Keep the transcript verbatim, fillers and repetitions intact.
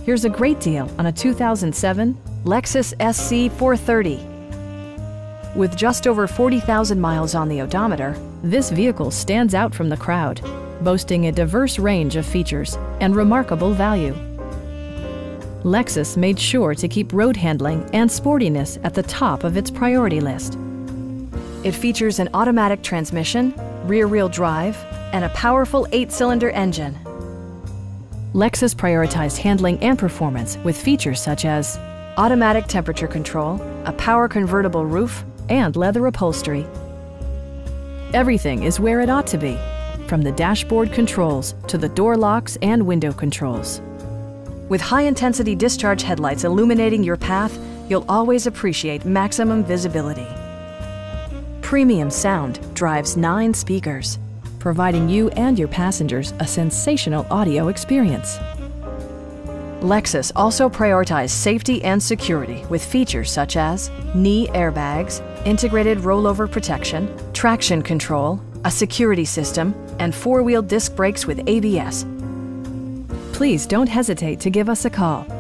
Here's a great deal on a two thousand seven Lexus S C four thirty. With just over forty thousand miles on the odometer, this vehicle stands out from the crowd, boasting a diverse range of features and remarkable value. Lexus made sure to keep road handling and sportiness at the top of its priority list. It features an automatic transmission, rear-wheel drive, and a powerful eight-cylinder engine. Lexus prioritized handling and performance with features such as automatic temperature control, a power convertible roof, and leather upholstery. Everything is where it ought to be, from the dashboard controls to the door locks and window controls. With high-intensity discharge headlights illuminating your path, you'll always appreciate maximum visibility. Premium sound drives nine speakers, providing you and your passengers a sensational audio experience. Lexus also prioritized safety and security with features such as knee airbags, integrated rollover protection, traction control, a security system, and four-wheel disc brakes with A B S. Please don't hesitate to give us a call.